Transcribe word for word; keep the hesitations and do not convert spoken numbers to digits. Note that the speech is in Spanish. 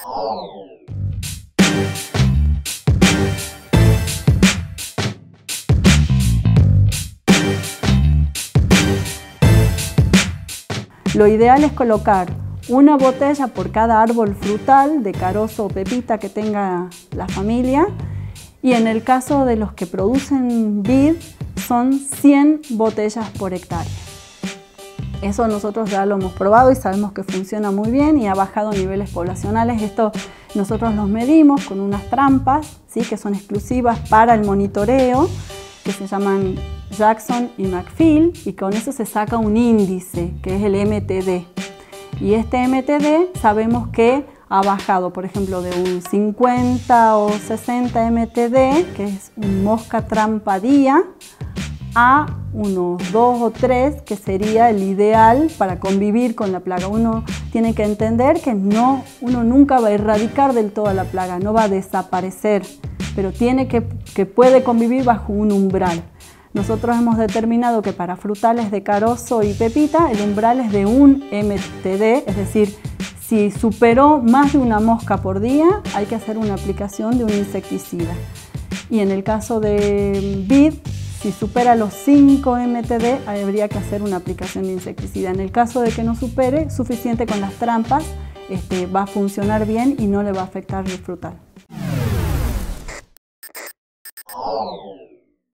Lo ideal es colocar una botella por cada árbol frutal de carozo o pepita que tenga la familia, y en el caso de los que producen vid son cien botellas por hectárea. Eso nosotros ya lo hemos probado y sabemos que funciona muy bien y ha bajado niveles poblacionales. Esto nosotros los medimos con unas trampas, ¿sí?, que son exclusivas para el monitoreo, que se llaman Jackson y McPhail, y con eso se saca un índice que es el M T D. Y este M T D sabemos que ha bajado, por ejemplo, de un cincuenta o sesenta M T D, que es un mosca trampa día, a unos dos o tres, que sería el ideal para convivir con la plaga. Uno tiene que entender que no, uno nunca va a erradicar del todo la plaga, no va a desaparecer, pero tiene que, que puede convivir bajo un umbral. Nosotros hemos determinado que para frutales de carozo y pepita el umbral es de un M T D, es decir, si superó más de una mosca por día hay que hacer una aplicación de un insecticida. Y en el caso de vid, si supera los cinco M T D habría que hacer una aplicación de insecticida. En el caso de que no supere, suficiente con las trampas, este, va a funcionar bien y no le va a afectar el frutal.